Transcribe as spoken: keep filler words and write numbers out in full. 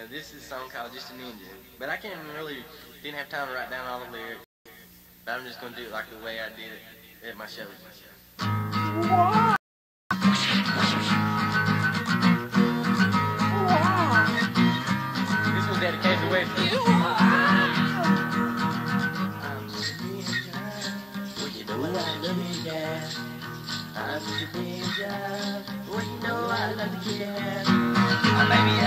Uh, this is a song called Just an Engine. But I can't really, didn't have time to write down all the lyrics. But I'm just going to do it like the way I did it at my show. Wow. This was dedicated to Wesley. I'm just a ninja. Well, you know I love you, yeah. I'm just a ninja. Well, you know I love you, yeah. Baby,